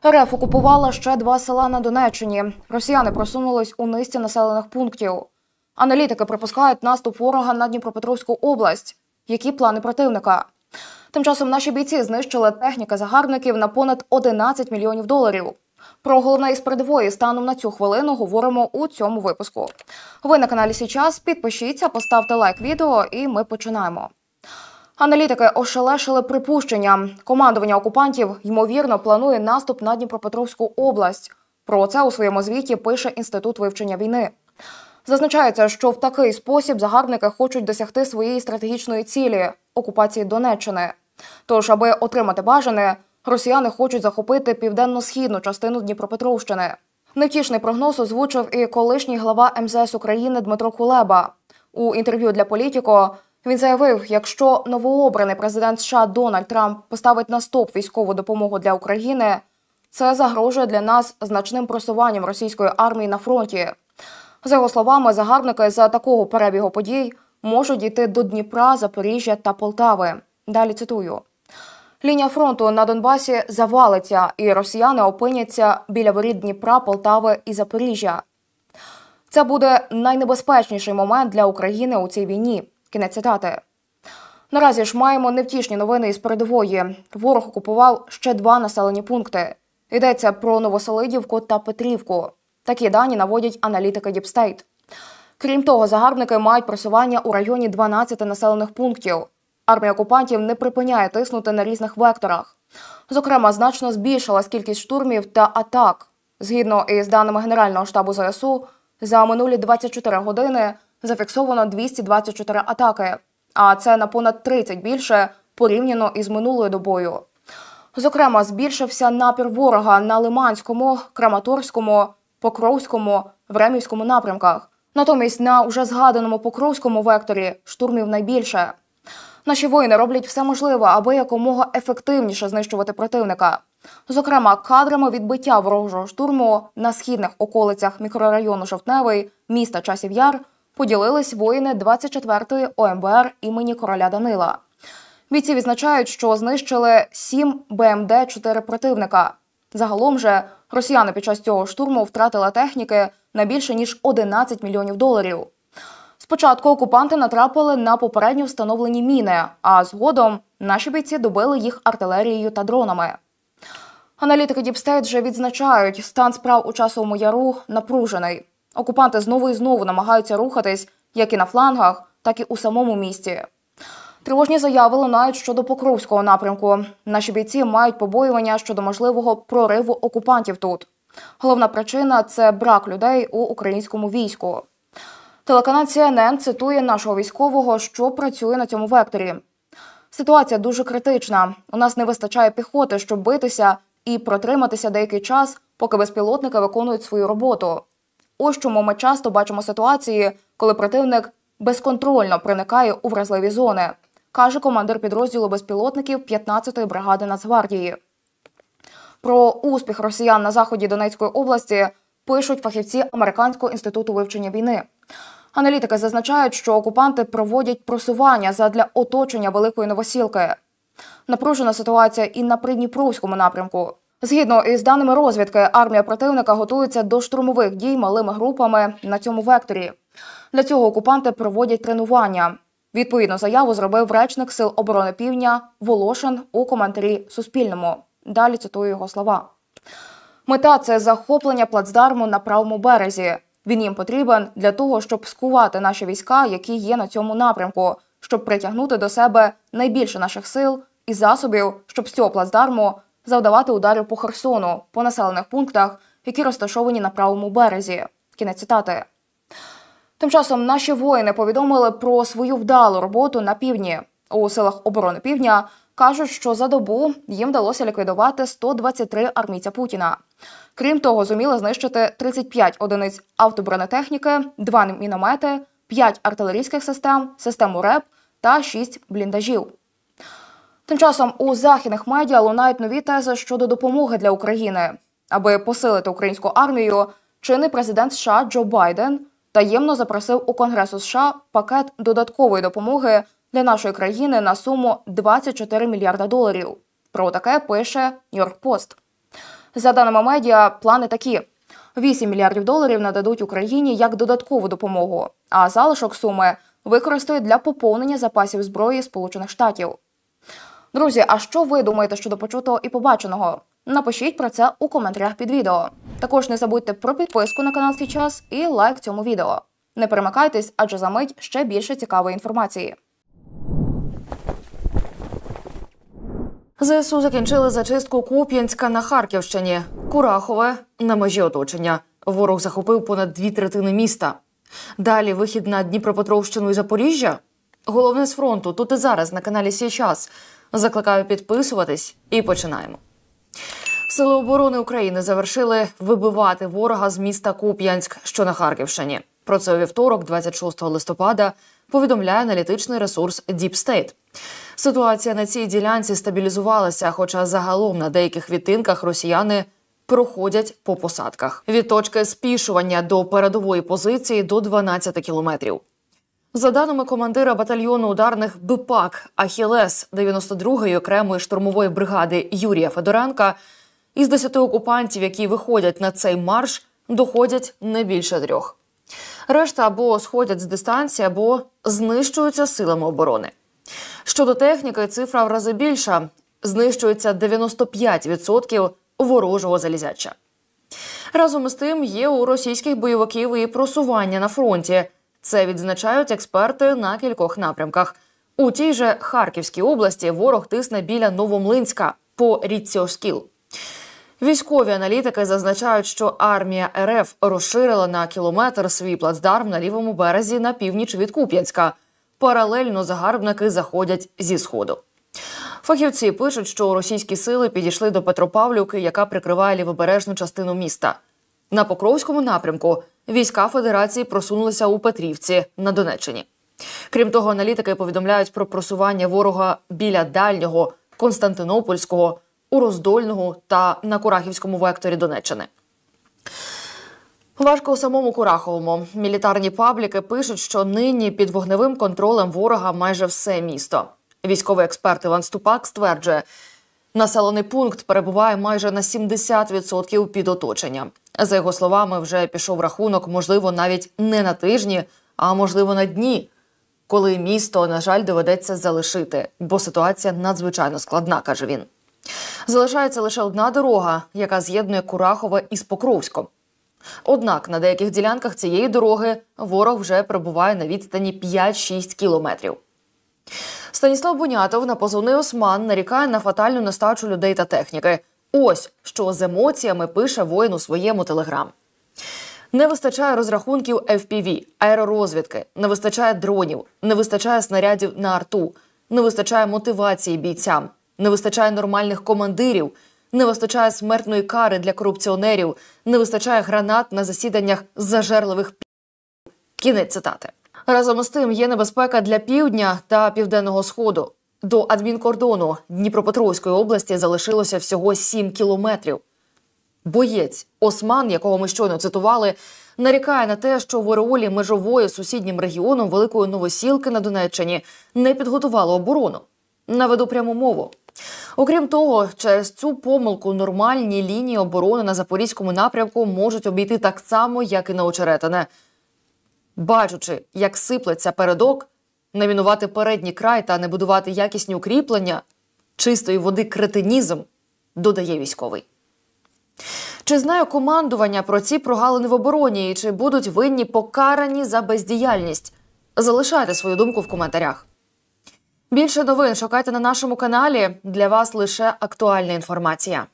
РФ окупувала ще 2 села на Донеччині. Росіяни просунулись у низці населених пунктів. Аналітики припускають наступ ворога на Дніпропетровську область. Які плани противника? Тим часом наші бійці знищили техніки загарбників на понад 11 мільйонів доларів. Про головне із передової станом на цю хвилину говоримо у цьому випуску. Ви на каналі Січас, підпишіться, поставте лайк відео і ми починаємо. Аналітики ошелешили припущення. Командування окупантів, ймовірно, планує наступ на Дніпропетровську область. Про це у своєму звіті пише Інститут вивчення війни. Зазначається, що в такий спосіб загарбники хочуть досягти своєї стратегічної цілі – окупації Донеччини. Тож, аби отримати бажане, росіяни хочуть захопити південно-східну частину Дніпропетровщини. Невтішний прогноз озвучив і колишній глава МЗС України Дмитро Кулеба. У інтерв'ю для «Політіко» він заявив, якщо новообраний президент США Дональд Трамп поставить на стоп військову допомогу для України, це загрожує для нас значним просуванням російської армії на фронті. За його словами, загарбники за такого перебігу подій можуть дійти до Дніпра, Запоріжжя та Полтави. Далі цитую. Лінія фронту на Донбасі завалиться, і росіяни опиняться біля воріт Дніпра, Полтави і Запоріжжя. Це буде найнебезпечніший момент для України у цій війні. Кінець цитати. Наразі ж маємо невтішні новини із передової. Ворог окупував ще 2 населені пункти. Йдеться про Новоселидівку та Петрівку. Такі дані наводять аналітики Діпстейт. Крім того, загарбники мають просування у районі 12 населених пунктів. Армія окупантів не припиняє тиснути на різних векторах. Зокрема, значно збільшилась кількість штурмів та атак. Згідно із даними Генерального штабу ЗСУ, за минулі 24 години зафіксовано 224 атаки, а це на понад 30 більше порівняно із минулою добою. Зокрема, збільшився напір ворога на Лиманському, Краматорському, Покровському, Времівському напрямках. Натомість на уже згаданому Покровському векторі штурмів найбільше. Наші воїни роблять все можливе, аби якомога ефективніше знищувати противника. Зокрема, кадрами відбиття ворожого штурму на східних околицях мікрорайону Жовтневий, міста Часів Яр, поділились воїни 24-ї ОМБР імені короля Данила. Бійці відзначають, що знищили 7 БМД-4 противника. Загалом же росіяни під час цього штурму втратили техніки на більше ніж 11 мільйонів доларів. Спочатку окупанти натрапили на попередньо встановлені міни, а згодом наші бійці добили їх артилерією та дронами. Аналітики Діпстейт вже відзначають, стан справ у Часовому Яру напружений. Окупанти знову і знову намагаються рухатись як і на флангах, так і у самому місті. Тривожні заяви лунають щодо Покровського напрямку. Наші бійці мають побоювання щодо можливого прориву окупантів тут. Головна причина – це брак людей у українському війську. Телеканал CNN цитує нашого військового, що працює на цьому векторі. Ситуація дуже критична. У нас не вистачає піхоти, щоб битися і протриматися деякий час, поки безпілотники виконують свою роботу. Ось чому ми часто бачимо ситуації, коли противник безконтрольно проникає у вразливі зони, каже командир підрозділу безпілотників 15-ї бригади Нацгвардії. Про успіх росіян на заході Донецької області пишуть фахівці Американського інституту вивчення війни. Аналітики зазначають, що окупанти проводять просування задля оточення Великої Новосілки. Напружена ситуація і на Придніпровському напрямку. Згідно із даними розвідки, армія противника готується до штурмових дій малими групами на цьому векторі. Для цього окупанти проводять тренування. Відповідну заяву зробив речник Сил оборони Півдня Волошин у коментарі Суспільному. Далі цитую його слова. Мета – це захоплення плацдарму на правому березі. Він їм потрібен для того, щоб скувати наші війська, які є на цьому напрямку, щоб притягнути до себе найбільше наших сил і засобів, щоб з цього плацдарму завдавати ударів по Херсону, по населених пунктах, які розташовані на правому березі. Кінець цитати. Тим часом наші воїни повідомили про свою вдалу роботу на півдні. У Силах оборони Півдня кажуть, що за добу їм вдалося ліквідувати 123 армійця Путіна. Крім того, зуміли знищити 35 одиниць автобронетехніки, 2 міномети, 5 артилерійських систем, систему РЕП та 6 бліндажів. Тим часом у західних медіа лунають нові тези щодо допомоги для України. Аби посилити українську армію, чинний президент США Джо Байден таємно запросив у Конгресу США пакет додаткової допомоги для нашої країни на суму 24 мільярда доларів. Про таке пише Нью-Йорк Пост. За даними медіа, плани такі. 8 мільярдів доларів нададуть Україні як додаткову допомогу, а залишок суми використають для поповнення запасів зброї Сполучених Штатів. Друзі, а що ви думаєте щодо почутого і побаченого? Напишіть про це у коментарях під відео. Також не забудьте про підписку на канал «Свій час» і лайк цьому відео. Не перемикайтесь, адже за мить ще більше цікавої інформації. ЗСУ закінчили зачистку Куп'янська на Харківщині. Курахове на межі оточення. Ворог захопив понад 2/3 міста. Далі вихід на Дніпропетровщину і Запоріжжя. Головне з фронту тут і зараз на каналі «Свій час». Закликаю підписуватись і починаємо. Сили оборони України завершили вибивати ворога з міста Куп'янськ, що на Харківщині. Про це у вівторок, 26 листопада, повідомляє аналітичний ресурс Deep State. Ситуація на цій ділянці стабілізувалася, хоча загалом на деяких відтинках росіяни проходять по посадках. Від точки спішування до передової позиції до 12 кілометрів. За даними командира батальйону ударних БПАК «Ахілес» 92-ї окремої штурмової бригади Юрія Федоренка, із 10 окупантів, які виходять на цей марш, доходять не більше 3. Решта або сходять з дистанції, або знищуються силами оборони. Щодо техніки, цифра в рази більша. Знищується 95% ворожого залізяча. Разом із тим, є у російських бойовиків і просування на фронті. Це відзначають експерти на кількох напрямках. У тій же Харківській області ворог тисне біля Новомлинська по річці Оскіл. Військові аналітики зазначають, що армія РФ розширила на кілометр свій плацдарм на лівому березі на північ від Куп'янська. Паралельно загарбники заходять зі сходу. Фахівці пишуть, що російські сили підійшли до Петропавлівки, яка прикриває лівобережну частину міста. На Покровському напрямку війська Федерації просунулися у Петрівці на Донеччині. Крім того, аналітики повідомляють про просування ворога біля Дальнього, Константинопольського, у Роздольного та на Курахівському векторі Донеччини. Важко у самому Кураховому. Мілітарні пабліки пишуть, що нині під вогневим контролем ворога майже все місто. Військовий експерт Іван Ступак стверджує, населений пункт перебуває майже на 70% під оточенням. За його словами, вже пішов рахунок, можливо, навіть не на тижні, а можливо на дні, коли місто, на жаль, доведеться залишити, бо ситуація надзвичайно складна, каже він. Залишається лише одна дорога, яка з'єднує Курахове із Покровськом. Однак на деяких ділянках цієї дороги ворог вже перебуває на відстані 5-6 кілометрів. Станіслав Бунятов на позивний «Осман» нарікає на фатальну нестачу людей та техніки. Ось, що з емоціями пише воїн у своєму телеграм. Не вистачає розрахунків FPV, аеророзвідки, не вистачає дронів, не вистачає снарядів на арту, не вистачає мотивації бійцям, не вистачає нормальних командирів, не вистачає смертної кари для корупціонерів, не вистачає гранат на засіданнях зажерливих Кінець цитати. Разом із тим є небезпека для півдня та південного сходу. До адмінкордону Дніпропетровської області залишилося всього 7 кілометрів. Боєць Осман, якого ми щойно цитували, нарікає на те, що в ореолі межової з сусіднім регіоном Великої Новосілки на Донеччині не підготувало оборону. Наведу пряму мову. Окрім того, через цю помилку нормальні лінії оборони на Запорізькому напрямку можуть обійти так само, як і на Очеретине. Бачучи, як сиплеться передок, не мінувати передній край та не будувати якісні укріплення – чистої води кретинізм, додає військовий. Чи знає командування про ці прогалини в обороні і чи будуть винні покарані за бездіяльність? Залишайте свою думку в коментарях. Більше новин шукайте на нашому каналі. Для вас лише актуальна інформація.